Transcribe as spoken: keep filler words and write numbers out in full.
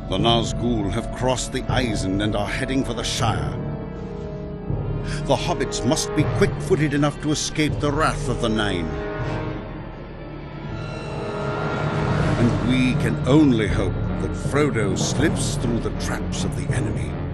The Nazgul have crossed the Eisen and are heading for the Shire. The hobbits must be quick-footed enough to escape the wrath of the Nine. And we can only hope that Frodo slips through the traps of the enemy.